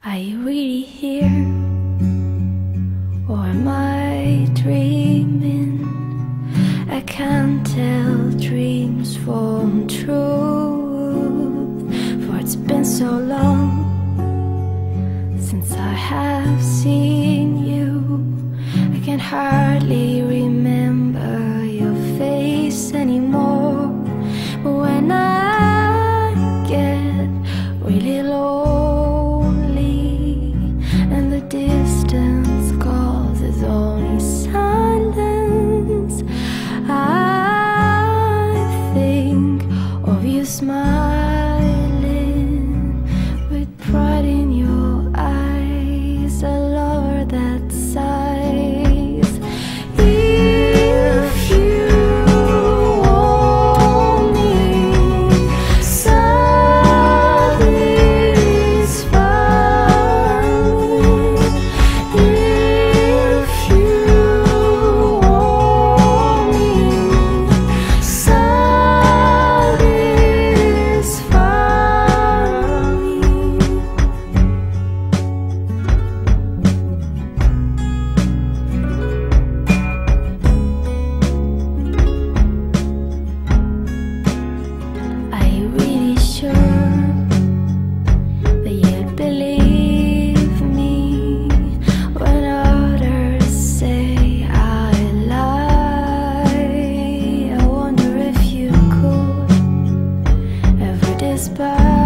Are you really here? Or am I dreaming? I can't tell dreams from truth, for it's been so long since I have seen you. I can hardly remember your face anymore. But when I get really lonely and the distance causes only silence, I think of you smiling with pride in your eyes, a lover that sighs. If you want me, satisfy me. If you want me, satisfy me. Are you really sure that you'd believe me when others say I lie? I wonder if you could ever despise